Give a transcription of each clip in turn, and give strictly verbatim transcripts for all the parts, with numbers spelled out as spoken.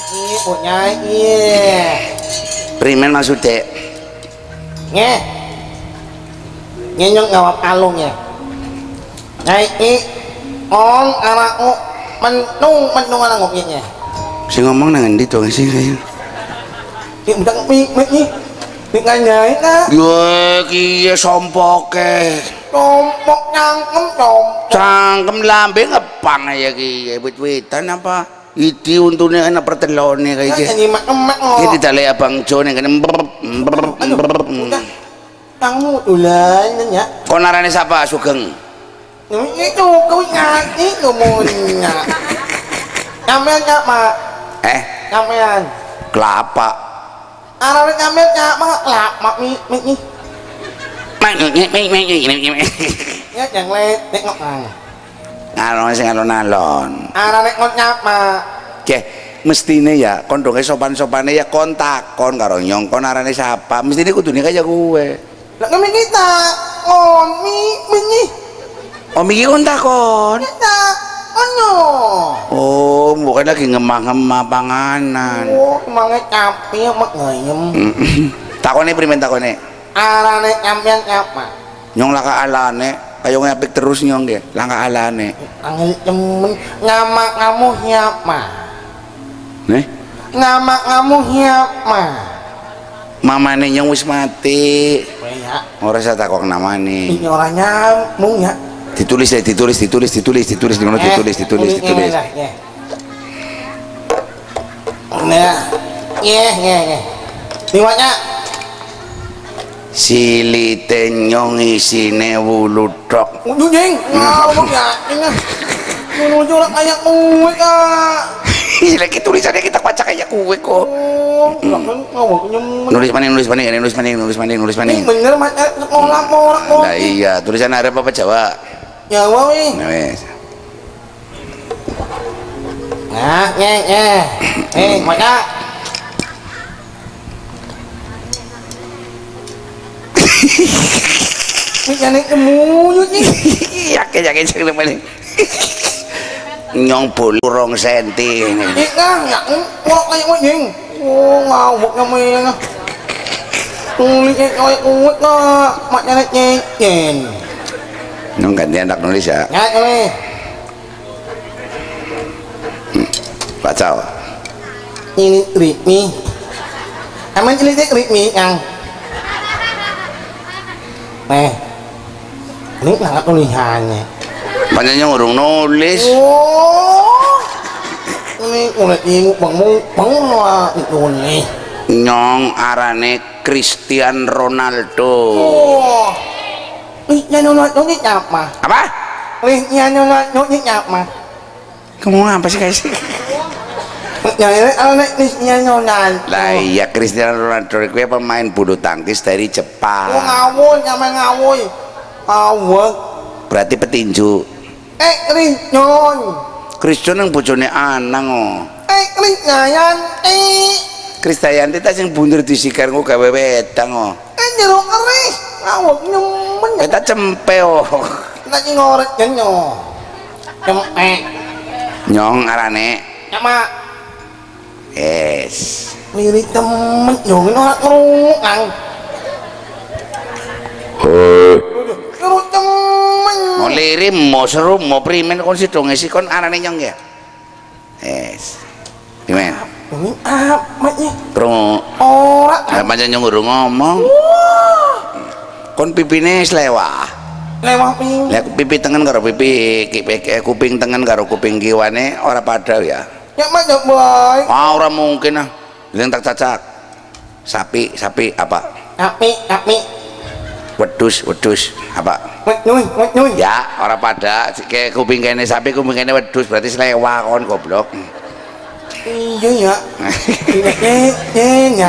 Iya, punya iya. Primen maksudnya? Nge. Nyenyong ngawap kalung ya. Nyai i on anakku menung menung anakku nya. Si ngomong nang endi to sih kaya. Ki udah mi mi ni. Mi nyai na. Yo kiye sompoke. Sompok nyangkem sompok. Cangkem lambe ngepang ya kiye wit-witan apa? Idi untune ana pertelone kaya iki. Nyanyi mak-mak oh. Iki didale Abang Jo ning kene. Kamu ulan ya. Kon arane sapa Sugeng? Itu kau nyanyi ngomongnya. Nyamel nyak mak. Eh, Nyamel. kelapa. Arane nyamel nyak mak lap mak mi mi ni. Ya yang le tengok nang. Alon sing alon-alon. Arane ngot nyak mak. Oke, mestine ya kon donge sopan-sopane ya kontak kon karo nyong kon arane sapa? Mestine kudune kaya kowe. Lah kami kita ngon mi mi ni. Om iki kon takon. Kita ono. Oh, bukan lagi ngemah-ngemah panganan. Oh, mangi capi mak ngayem. Takone primen takone? Arane nyamel nyak mak. Nyong laka alane, kaya ngepik terus nyong ge, langka alane. Angel temen ngamak kamu siapa? Nih, Ngamak kamu siapa? mamane nyong wis mati. Ya, Ora usah takok namane. ini orang nyambung ya. Ditulis deh, ditulis, ditulis, ditulis, ditulis, ditulis, ditulis, ditulis, ditulis. Nah, ya, ya, ya. Dimana? Silite nyong isine wulu tok. Udah jeng, ngawur ya, ini. Menuju orang kayak kue kak. Lagi tulisannya kita baca kayak kue kok. Oh, ngawur nyemen. Nulis maning, nulis maning, nulis maning, nulis maning, nulis maning. Ini bener macam sekolah orang orang. Nah iya, tulisan Arab apa Jawa? Jawa wih. Nah wes. Nah, nye, nye. Eh, baca. Ini jangan kemuyut nih. Yakin yakin sing maning. Nyong bolu rong senti ini. Ini kan, ya, kok kayak mau jeng. Oh, ngawuk namanya. Tulisnya kayak kuat kak, maknya nyeken. Nyong gantian tak nulis ya. Ya, ini. Baca. Ini ritmi. Emang ini ritmi yang. Nih, ini nggak tulisannya. Panjangnya ngurung nulis. Oh, ini kulit ibu bangmu bangmu lah itu nih. Nyong arane Cristiano Ronaldo. Oh, ih nyonya nyonya apa? Apa? Ih nyonya nyonya apa? Kamu apa sih guys? Nyonya anak nih nyonya. Lah iya Cristiano Ronaldo itu pemain bulu tangkis dari Jepang. Oh ngawur, nyampe ngawur. Ngawur. Berarti petinju. Eh, nih nyon. Cristiano yang bojone anang oh. Eh, nih nyayan. Eh. Krisdayanti ta sing bundur disikar nggo gawe wedang oh. Eh, jeruk keris. Ngawur nyemen. Kita cempe oh. Kita ngorek nyo. Cempe. Nyong arane. Sama. Yes. Mirip temen nyong ini orang ngerunguk kang. Hei. Seru temen. Mau lirim, mau seru, mau primen kon si dong si kon arane nyong ya. Yes. Gimana? Ini apa nih? Krungu. Orang. Lah pancen nyong urung ngomong. Kon pipine selewah. Lewat ping. Lah pipi tengen karo pipi kuping tengen karo kuping kiwane ora padha ya. Ya mah ya baik. Ah ora mungkin ah. Yang tak cacak. Sapi, sapi apa? Tapi, tapi. Wedus, wedus apa? Wet nuy, wet nuy. Ya, ora pada kayak kuping kene sapi, kuping kene wedus berarti selewah kon goblok. Iya ya. Eh, eh, ya.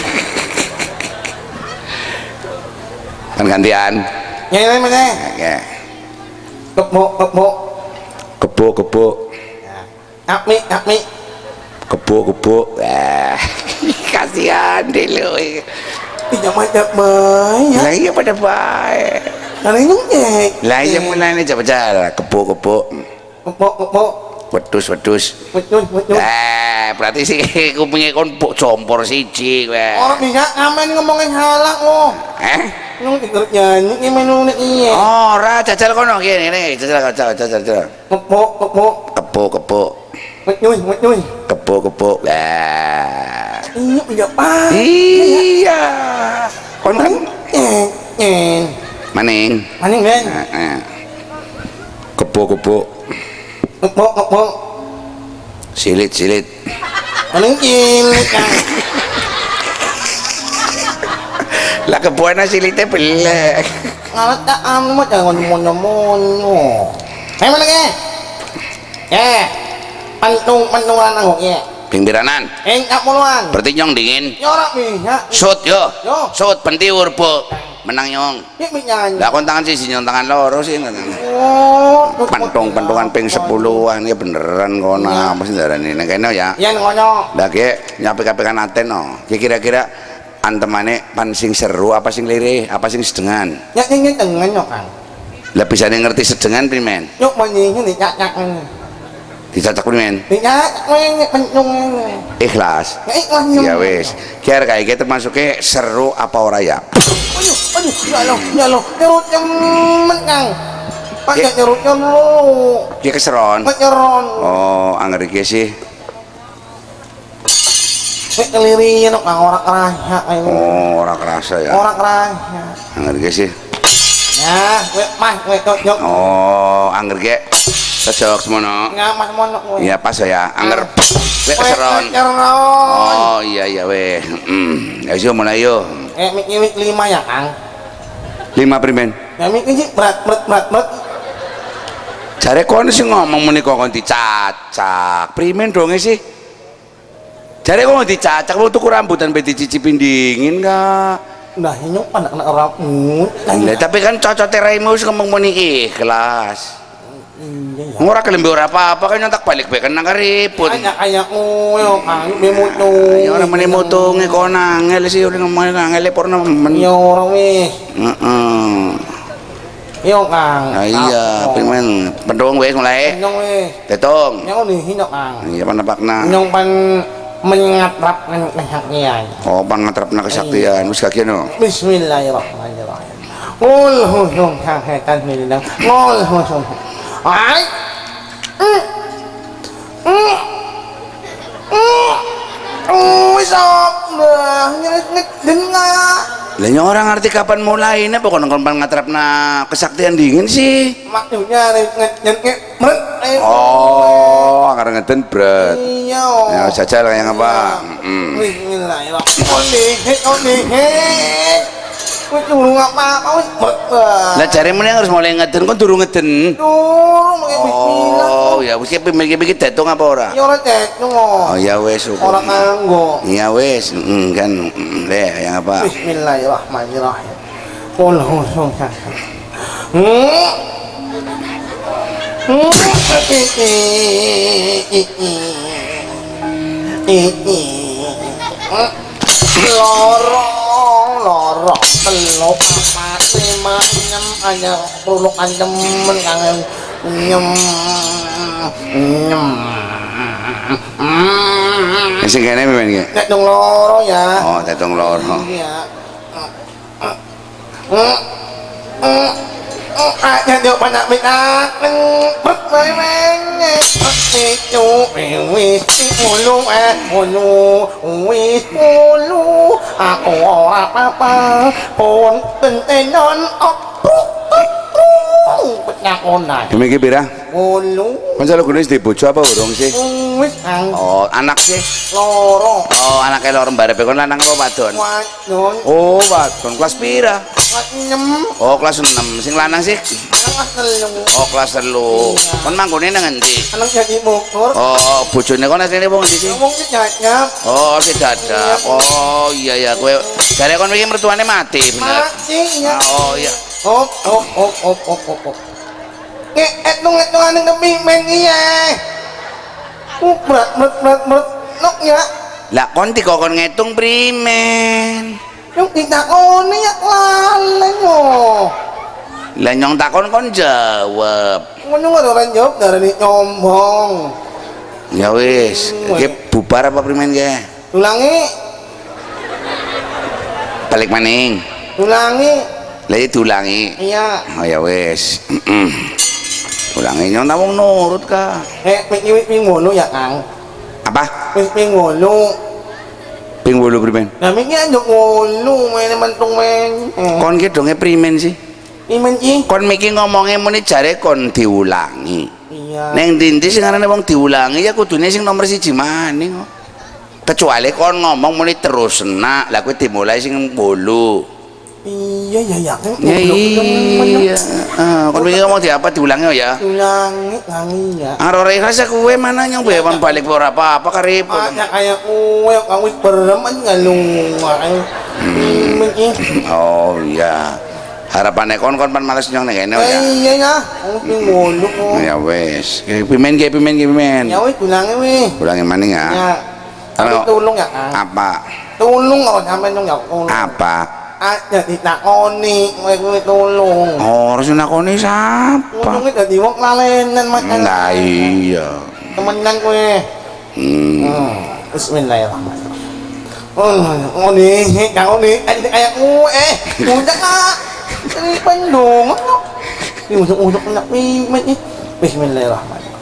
Kan gantian. Ya ini mana? Ya. Kebo, kebo. Kebo, kebo. Tapi, tapi. Kebo, kebo. Eh, kasihan deh lo. Tidak macam baik ya. Lah iya pada baik. Karena nyek. Lah iya mulane coba cara kebo, kebo. Kebo, kebo. Wedus, wedus. Wet nuy, wet nuy. Eh, Eh, berarti sih kupinge kon mbok jompor siji kowe. Ora bisa ngamen ngomongin halak lo. Eh? Nung ikut nyanyi ki menu nek iya. Ora jajal kono kene ngene, jajal jajal jajal. jajal. Kepuk kepuk. Kepuk kepuk. Menyuy menyuy. Kepuk kepuk. Lah. Iya iya pak. Iya. Kon kan Eh eh. maning. Maning ben. Heeh. Kepuk kepuk. Kepuk kepuk. Silit silit. Maning cilik kan. Lah kebuana silite belek. Ngalat tak anu mah jangan monyo-monyo. Ayo mana ke? Eh. Pantung pantungan nang ya. Pinggiranan. Eh tak muluan. Berarti nyong dingin. Nyorak bisa. Shoot yo. Yo. Shoot pentiur bu. Menang nyong. Ini bisa nyanyi. Lah kon tangan siji nyong tangan loro sih. Oh. Pantung pantungan ping sepuluhan ya beneran kono apa sih darane nek kene ya. Iya ngono. Lah ki nyapi-kapikan aten no. Ki kira-kira antemane pan sing seru apa sing lirih apa sing sedengan. Ya ini dengan yo Kang. Lah bisa ngerti sedengan primen. Yo menyihin nih cak-cak ini. Dicacak primen. Tidak, ini pentung ini. Ikhlas. Ya ikhlas nyong. Ya wis. Kiar kayak gitu termasuknya seru apa ora ya? Aduh, aduh, ya lo, ya lo, nyerut cemen Kang. Pak Ya. nyerut nyerut. Ki keseron. Pak nyeron. Oh, angger iki sih. Nek kelirian Kang orang kerasa ayo. Oh, ora kerasa ya. Orang kerasa. Angger iki sih. Ya, wek mah wek nyok. Oh, angger ge cocok semono. Ngamas monok kowe. Iya pas ya, angger wek keseron. Keseron. Oh, iya iya weh. Heeh. Ya wis mulai yo. Eh mik mik lima ya Kang. Lima primen. Ya mik iki berat berat berat berat. Jare kono sing ngomong menika kon dicacak. Primen donge sih? Jare kono dicacak mau tuku rambutan pe dicicipin dingin ka. Nah, nyok anak anak rambut. Lah tapi kan cocote raimu wis ngomong muni ikhlas. Iya ya. Ngora kelembe ora apa-apa kan nyontak balik beken nang karipun. Kayak kayak kowe Kang, memutu. Ya ora meneh mutunge kon angel sih ora ngomong angel porno men. Ya ora wis. Heeh. Yo Kang. Ah iya, primen pendung wis mulai. Nyong wis. Tetung. Nyong nih nyok Kang. Iya panapakna. Nyong pan mengatrap nang kesaktian. Oh, pangatrapna kesaktian wis kakeno. Bismillahirrahmanirrahim. Qul huwallahu ahad minallah. Qul huwallahu. Ai. Mm. Mm. Mm. Wis apa? Nyet dengar. Lah nyong ora ngerti kapan mulainya pokoknya kon pangatrapna kesaktian dingin sih. Maksudnya nget nget meret. Oh, anggar ngeden bret. Iya. Ya jajal kayak apa? Heeh. Bismillahirrahmanirrahim. Oh nih. Wis durung apa-apa wis meret. Lah jare meneh harus mulai ngeden kon durung ngeden. Durung pakai bismillah. Oh, ya wis iki detung apa ora? Ya ora cetung. Oh, ya wis. Ora nganggo. Iya wis, heeh kan. Deh, yang apa? Bismillahirrahmanirrahim. Qul huwallahu ahad. Hmm. Hmm. Loro loro telu papat lima enam anyar puluh antem kangen nyem nyem Sing kene men iki. nek dong loro ya. Oh, tetung loro. Iya. Aja dia banyak minat bermain itu wis mulu eh mulu wis mulu aku ora apa-apa pun pentenon penyak onai Demi iki pira? mulu Kon selalu gune di bojo apa urung sih? wis ang Oh, anak sih. loro Oh, anake loro mbarepe kon lanang apa wadon? wadon Oh, wadon kelas pira? nyem Oh, kelas enam. Sing lanang sih? kelas telu Oh, kelas telu. Kon manggone nang endi? anak jadi motor Oh, bojone kon asline wong endi sih? ngomong nyanyap Oh, si dadap. Oh, iya ya, kowe jare kon iki mertuane mati bener. mati ya Oh, iya. hop hop hop hop hop hop hop nge etung etung aneh demi men iya uh berat berat berat berat nok ya Lah kon tiko kon ngitung primen. yung tidak kone ya lalen yo Lah nyong takon kon jawab. ngono nggak ada orang jawab dari nyombong Ya wis, iki bubar apa primen ge? Ulangi. Balik maning. Ulangi. Lah itu ulangi. Iya. Oh ya wis. Ulangi nyon wong nurut ka. Eh, ping ping ngono ya, Kang. Apa? Ping ping ngono. Ping wolu primen? Lah miki anjuk ngono men mentung men. Kon ki donge primen sih? Imen iki. Kon miki ngomongnya muni jare kon diulangi. Iya. Neng dinti sing arane wong diulangi ya kudune sing nomor siji maning kok. Kecuali kon ngomong muni terus enak, lah kowe dimulai sing wolu. Iya ya ya. Ya iya. Heeh, kon miki ngomong di apa diulangi ya? Ulangi, ulangi ya. Arore rasa kowe mana yang bewan balik ora apa-apa karep. Ada kayak kowe kang wis berem ngalungan. Imen iki. Oh iya. Harapane kon kon pan males nyong nek kene ya. Iya ya. Wong ping ngono kok. Ya wis. Pimen ge pimen ge pimen. Ya wis ulangi wis. Ulangi maning ya. Ya. Halo. Tolong ya, Kang. Apa? Tolong kok sampean dong ya. Apa? Ada ditakoni kowe kuwi tolong. Oh, harus nakoni siapa? Ngomongnya dadi wong lalenan mak. Lah iya. Temenan kowe. Hmm. Hmm. Bismillahirrahmanirrahim. Oh, oh nih, kau nih, kayak kowe eh, udah kak. Ini pendong. Ini usuk-usuk nak mimet nih. Bismillahirrahmanirrahim.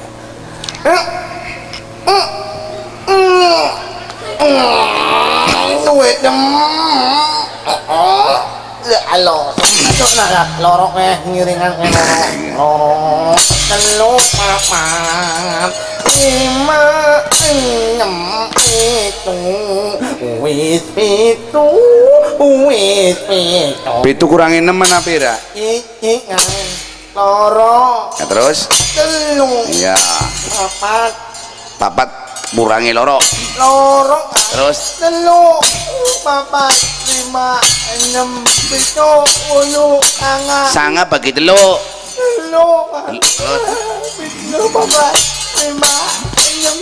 Duit dem. Ya Allah. Masuk nak lorok eh ngiringan eh lorok. Telur papat. Lima enam itu wis pitu wis pitu. Pitu kurangi enam mana pira? Iki nang loro. Ya terus? Telu. Iya. Papat. Papat kurangi loro. Loro. Terus? Telu. Papat. Lima enam pitu ulu sanga. Sanga bagi telu. Telu. Pitu papat. Lima enam.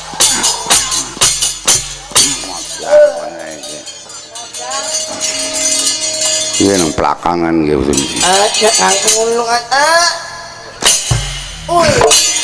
Iya nang belakangan gitu. Ada kang ulung ada. Uy.